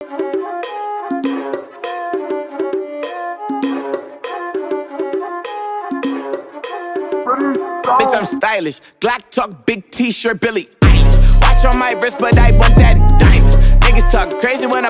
Bitch, I'm stylish. Glock talk, big t-shirt, Billy Eilish. Watch on my wrist, but I want that diamond. Niggas talk crazy when I